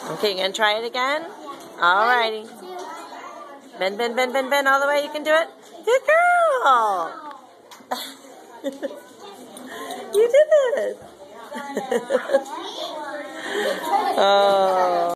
Okay, you gonna try it again? Alrighty. Bend, bend, bend, bend, bend all the way. You can do it. Good girl. You did it. Oh.